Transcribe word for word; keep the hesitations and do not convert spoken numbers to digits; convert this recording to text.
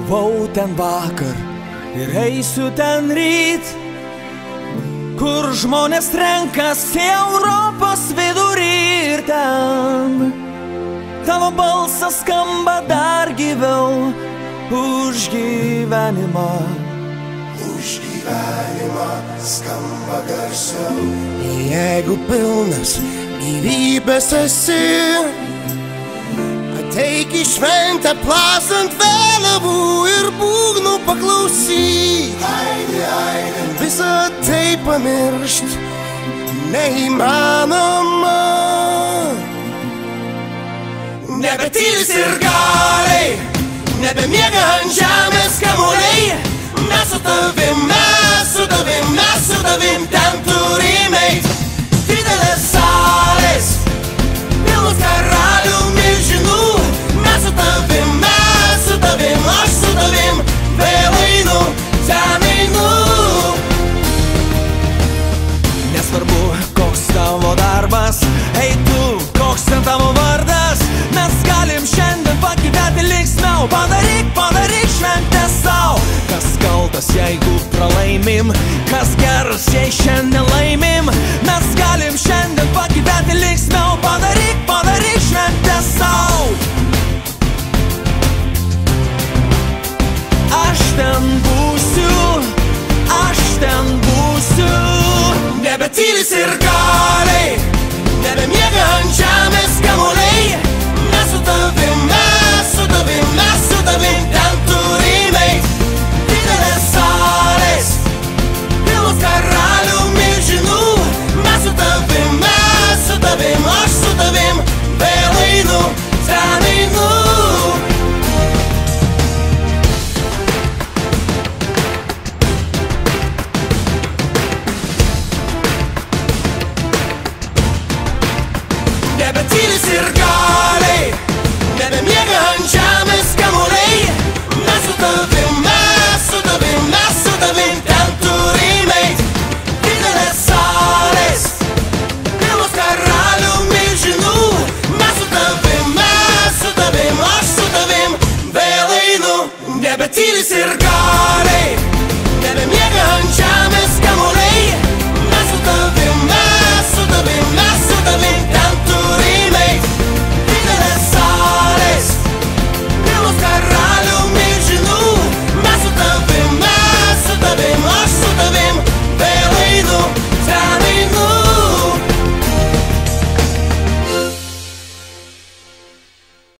Buvau ten vakar ir eisiu ten ryt, kur žmonės renkasi Europos vidurį ir ten tavo balsas skamba dar gyviau už gyvenimą. Už gyvenimą skamba garsiau. Jeigu pilnas gyvybės esi, ateik į šventę plasant vėliavų ir būgnų paklausyk. Aidi, aidi. Visą tai pamiršt neįmanoma. Nebetylis ir galiai, nebemiega ant žemės kamuoliai. Mes su tavim, mes su tavim, mes su tavim ten turim eit. Didelės salės, pilnos karalių milžinų. Mes su tavim, mes su tavim, aš su tavim vėl einu, ten einu. Nesvarbu, koks tavo darbas, ei tu, koks ten tavo vardas. Mes galim šiandien pagyventi linksmiau. Padaryk, padaryk šventę sau. Kas kaltas, jeigu pralaimim, kas geras, jei šiandien laimim. Mes galim šiandien pagyventi linksmiau. Padaryk, padaryk šventę sau. Aš ten būsiu, aš ten būsiu. Nebetylis ir galiai, nebemiega ant žemės kamuoliai. Mes su tavim, mes su tavim, mes su tavim ten turim eit. Didelės salės, pilnos karalių milžinų. Mes su tavim, mes su tavim, aš su tavim vėl einu, ten einu. Nebetylis ir galiai, nebemiega ant žemės kamuoliai. Mes su tavim, mes su tavim, mes su tavim ten turim eit. Didelės salės, pilnos karalių milžinų. Mes su tavim, mes su tavim, aš su tavim vėl einu. Nebetylis ir galiai.